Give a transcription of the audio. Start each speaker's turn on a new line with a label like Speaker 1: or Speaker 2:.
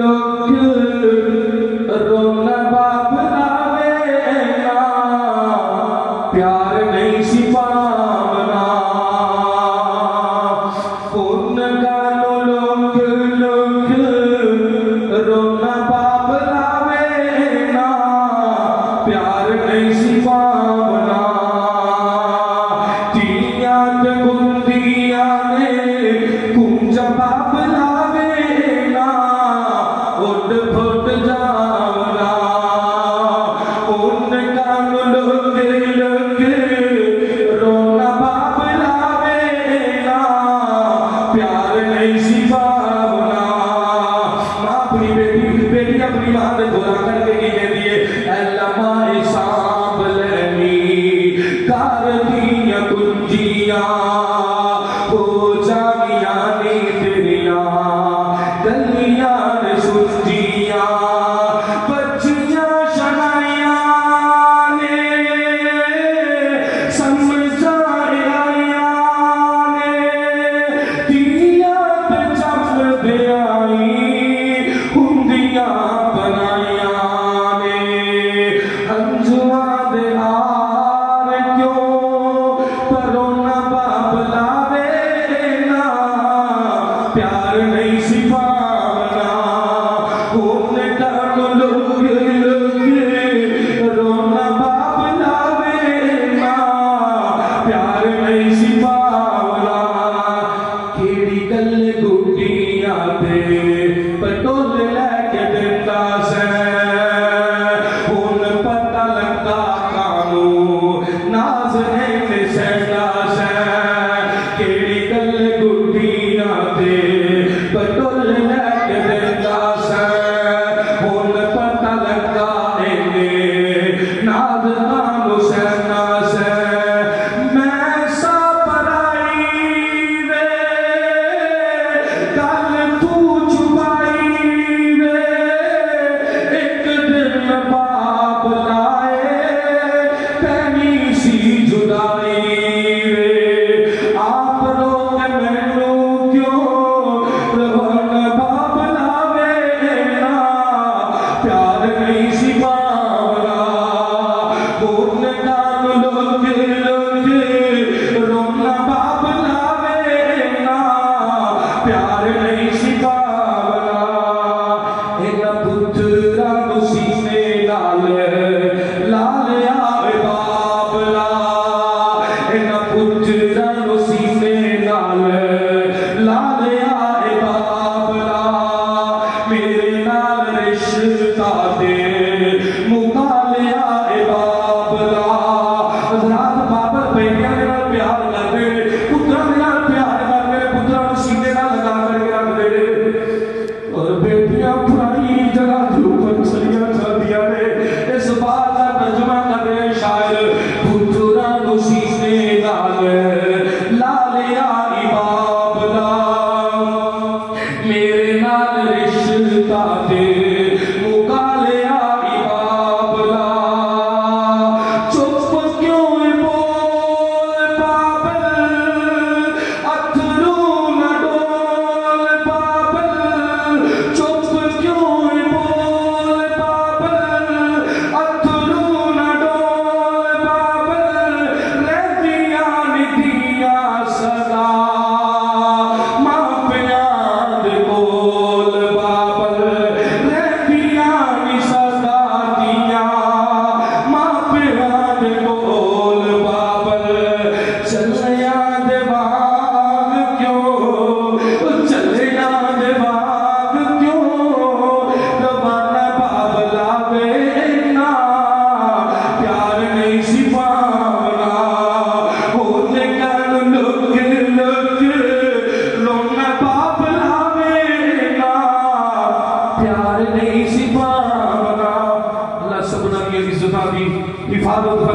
Speaker 1: लोग रोना बाप लावे ना, प्यार नहीं सिपावना। पुन गानो लोग रोना बाप लावे ना, प्यार नहीं सिपावना। तिया ते गुंदिया ने कुंज बाप लावे ना, उठ फुट जावना। पुन गानो लोग रोना बाप लावे ना, प्यार नहीं सिपावना। माँ अपनी बेटी अपनी माँ ने बुरा करके की कहती है, अल्लाह माए सांप लेनी कार दिया कुंजिया, हो जागिया नी तेरिया गलिया ने सुंजिया। बच्चिया शनाया ने समझाया ने, दिया पे चम दे आई हुंदिया बनाया ने। अंजुआ दे हार क्यों परोना बाप लावे ना, प्यार नहीं सिपावना। होने का लोग रोना बाप लावे ना, प्यार नहीं सिपावना। केड़ी गल गुड्डिया दे पटोले लेके दिता से, हुन पता लगा कानू नाज ने सहता से। केड़ी गल गुड्डिया दे पटोले लेके दिता से, हुन पता लगा नाज कानू सहता से। मैं सा पराई वे गल तू छुपाई वे, एक दिन बाप लाए पैनी सी जुदाई वे। आप लोग मैनू क्यों रोना बाप लावे ना, प्यार नहीं सिपावना। पुन गानो लोग रोना बाप लावे ना, प्यार नहीं सिपावना। इन्हां पुत्तरां नूं सीने नाल लाल आवे बाप ला, इन्हां पुत्तरां नूं सीने नाल लाल आवे बाप ला। मेरे नाल रिश्ता दे मुकाले आए बाप ला। हज़रात बाबर बेटियां दे नाल प्यार करदे ने, पुत्तरां दे नाल प्यार करदे ने, पुत्तरां नूं सीने नाल लगा करके रखदे ने। और बेटियां पुरानी जगह के ऊपर चलियां चलदियां ने। इस बात का तर्जुमा कर रहे शायर, पुत्तरां नूं सीने नाल लाले आई बाप ला। मेरे नाल रिश्ता दे मुकाले आई बाप ला। चुप क्यों बोल बाबल, अथरू न डोल बाबल। चुप क्यों बोल बाबल, अथरू न डोल बाबल। रहदिया निधिया सदा मां प्यार दे कोल बाबल। रहदिया नी सदा दिया मां प्यार दे कोल बाबल। चलिया दे बाग क्यों, चलिया दे बाग क्यों, रवाना बाप लावे ना, प्यार नहीं सिपावना। होने का लोग रोना बाप लावे ना, प्यार नहीं सिपावना। अल्लाह सबना की इज्जत दी हिफाजत